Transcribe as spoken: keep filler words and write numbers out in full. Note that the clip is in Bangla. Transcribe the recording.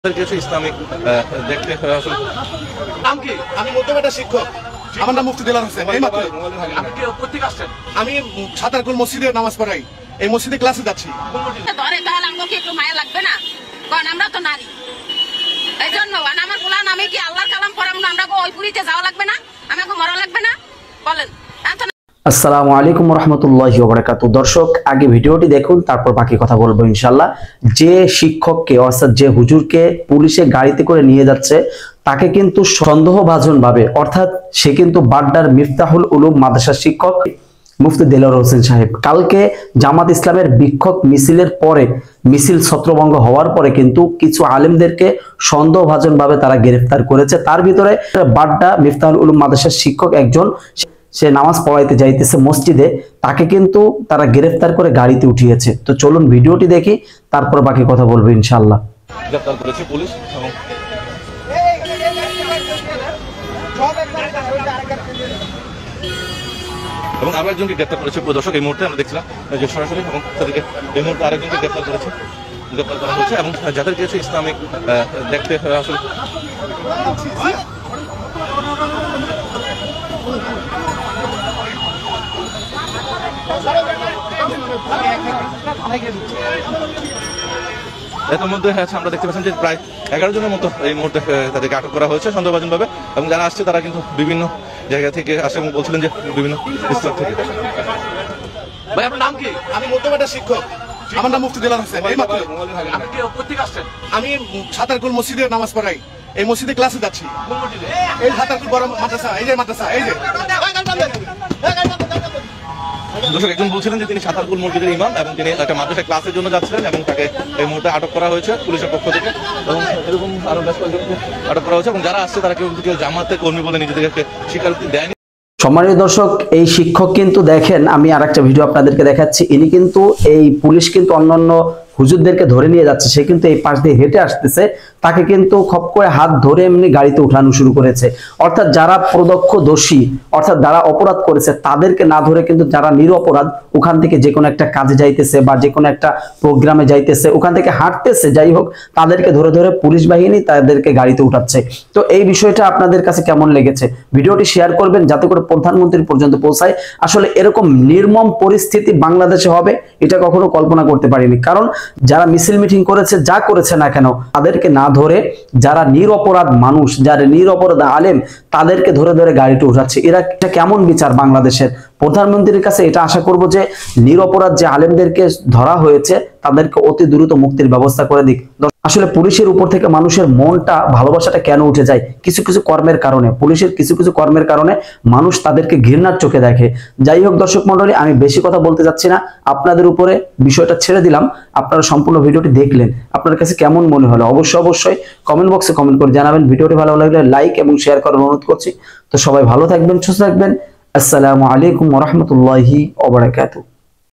ইসলামিক দেখতে আসলে নাম কি? আমি মধ্যমেটা শিক্ষক। আমার নাম মুফতি দেলার হোসেন। এই মাত্র আপনি কি কোথেকে আসছেন? আমি সাতারকুল মসজিদে নামাজ পড়াই। এই মসজিদে ক্লাসে যাচ্ছি। ধরে তাহলে আমাকে একটু মায়া লাগবে না? কারণ আমরা তো নারী, এই জন্য আমার বলান আমি কি আল্লাহর কালাম পড়াবো না? আমরা ওই পুরীতে যাওয়া লাগবে না? আমাকে মরা লাগবে না? বলেন। আসসালামু আলাইকুম রহমতুল্লাহি ওয়া বারাকাতুহু। দর্শক, আগে ভিডিওটি দেখুন, তারপর বাকি কথা বলবো ইনশাল্লাহ। যে শিক্ষককে অর্থাৎ যে হুজুরকে পুলিশে গাড়িতে করে নিয়ে যাচ্ছে তাকে কিন্তু সন্দেহভাজন ভাবে, অর্থাৎ সে কিন্তু বাড্ডার মিফতাহুল উলুম মাদ্রাসার শিক্ষক মুফতি দেলাওয়ার হোসেন সাহেব। কালকে জামাত ইসলামের বিক্ষোভ মিছিলের পরে, মিছিল ছত্রভঙ্গ হওয়ার পরে কিন্তু কিছু আলেমদেরকে সন্দেহভাজন ভাবে তারা গ্রেফতার করেছে। তার ভিতরে বাড্ডা মিফতাহুল উলুম মাদ্রাসার শিক্ষক একজন, সে নামাজ পড়াইতে যাইতেছে মসজিদে, তাকে কিন্তু তারা গ্রেফতার করে গাড়িতে উঠিয়েছে। তো চলুন ভিডিওটি দেখি, তারপর বাকি কথা বলবো ইনশাআল্লাহ। গ্রেফতার করেছে পুলিশ এবং এবং আরো একজনকে গ্রেফতার করেছে। দর্শক, এই মুহূর্তে আমরা দেখছিলাম যে সরাসরি এবং তাদেরকে এই মুহূর্তে আরেকজনকে গ্রেফতার করেছে গ্রেফতার করা হয়েছে এবং যাদের কিছু ইসলামিক দেখতে আসলে এর মধ্যে আমরা দেখতে পাচ্ছি যে প্রায় এগারো জনের মতো এই মুহূর্তে তাদেরকে আটক করা হয়েছে সন্দেহভাজন ভাবে, এবং যারা আসছে তারা কিন্তু বিভিন্ন জায়গা থেকে আসে এবং বলছিলেন যে বিভিন্ন স্তর থেকে। ভাই, আপনার নাম কি? আমি মধ্যমেটা শিক্ষক। আমার নাম মুফতি দেলার হোসেন। এই মাত্র আপনি কি কোথেকে আসছেন? আমি সাতারকুল মসজিদে নামাজ পড়াই। এই মসজিদে ক্লাসে যাচ্ছি। এই সাতারকুল বড় মাদ্রাসা, এই যে মাদ্রাসা, এই যে দর্শক, একজন বলছিলেন যে তিনি সাতারকুল মসজিদের ইমাম এবং তিনি একটা মাদ্রাসা ক্লাসের জন্য যাচ্ছিলেন এবং তাকে এই মুহূর্তে আটক করা হয়েছে পুলিশের পক্ষ থেকে, এবং এরকম আরো বেশ কয়েকজনকে আটক করা হয়েছে এবং যারা আসছে তারা কেউ কেউ জামাতে কর্মী বলে নিজেদেরকে স্বীকারোক্তি দেয়নি। সম্মানিত দর্শক, এই শিক্ষক কিন্তু দেখেন, আমি আর একটা ভিডিও আপনাদেরকে দেখাচ্ছি। ইনি কিন্তু এই পুলিশ কিন্তু অন্যান্য হুজুরদেরকে ধরে নিয়ে যাচ্ছে, সে কিন্তু এই পাশ দিয়ে হেঁটে আসতেছে, তাকে কিন্তু খপ করে হাত ধরে এমনি গাড়িতে উঠানো শুরু করেছে। অর্থাৎ যারা প্রত্যক্ষদর্শী, অর্থাৎ যারা অপরাধ করেছে তাদেরকে না ধরে কিন্তু যারা নিরপরাধ ওখান থেকে যে কোনো একটা কাজে যাইতেছে বা যে কোনো একটা প্রোগ্রামে যাইতেছে, ওখান থেকে হাঁটতেছে, যাই হোক, তাদেরকে ধরে ধরে পুলিশ বাহিনী তাদেরকে গাড়িতে উঠাচ্ছে। তো এই বিষয়টা আপনাদের কাছে কেমন লেগেছে? ভিডিওটি শেয়ার করবেন যাতে করে প্রধানমন্ত্রী পর্যন্ত পৌঁছায়। আসলে এরকম নির্মম পরিস্থিতি বাংলাদেশে হবে এটা কখনো কল্পনা করতে পারিনি। কারণ যারা মিছিল মিটিং করেছে, যা করেছে না কেন, তাদেরকে না ধরে যারা নিরপরাধ মানুষ, যারা নিরপরাধ আলেম, তাদেরকে ধরে ধরে গাড়িতে উঠাচ্ছে। এরা এটা কেমন বিচার বাংলাদেশের? প্রধানমন্ত্রীর কাছে এটা আশা করব যে নিরপরাধ যে আলেমদেরকে ধরা হয়েছে তাদেরকে অতি দ্রুত মুক্তির ব্যবস্থা করে দিক। আসলে পুলিশের উপর থেকে মানুষের মনটা, ভালোবাসাটা কেন উঠে যায়? কিছু কিছু কর্মের কারণে, পুলিশের কিছু কিছু কর্মের কারণে মানুষ তাদেরকে ঘৃণার চোখে দেখে। যাই হোক দর্শক মন্ডলী, আমি বেশি কথা বলতে যাচ্ছি না, আপনাদের উপরে বিষয়টা ছেড়ে দিলাম। আপনারা সম্পূর্ণ ভিডিওটি দেখলেন, আপনার কাছে কেমন মনে হলো অবশ্যই অবশ্যই কমেন্ট বক্সে কমেন্ট করে জানাবেন। ভিডিওটি ভালো লাগলে লাইক এবং শেয়ার করার অনুরোধ করছি। তো সবাই ভালো থাকবেন, সুস্থ থাকবেন। আসসালামু আলাইকুম ওয়া রাহমাতুল্লাহি ওয়া বারাকাতুহু।